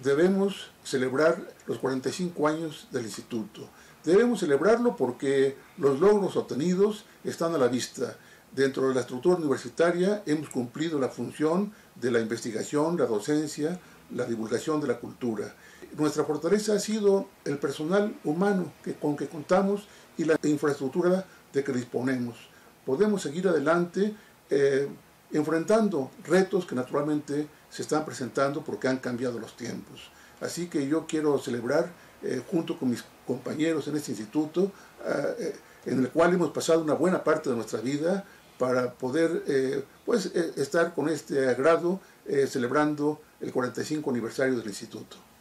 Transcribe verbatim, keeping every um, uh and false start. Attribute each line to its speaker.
Speaker 1: debemos celebrar los cuarenta y cinco años del Instituto. Debemos celebrarlo porque los logros obtenidos están a la vista. Dentro de la estructura universitaria hemos cumplido la función de la investigación, la docencia, la divulgación de la cultura. Nuestra fortaleza ha sido el personal humano que, con que contamos y la infraestructura de que disponemos. Podemos seguir adelante eh, enfrentando retos que naturalmente se están presentando porque han cambiado los tiempos. Así que yo quiero celebrar eh, junto con mis compañeros en este instituto, eh, en el cual hemos pasado una buena parte de nuestra vida para poder eh, pues, eh, estar con este agrado eh, celebrando el cuarenta y cinco aniversario del instituto.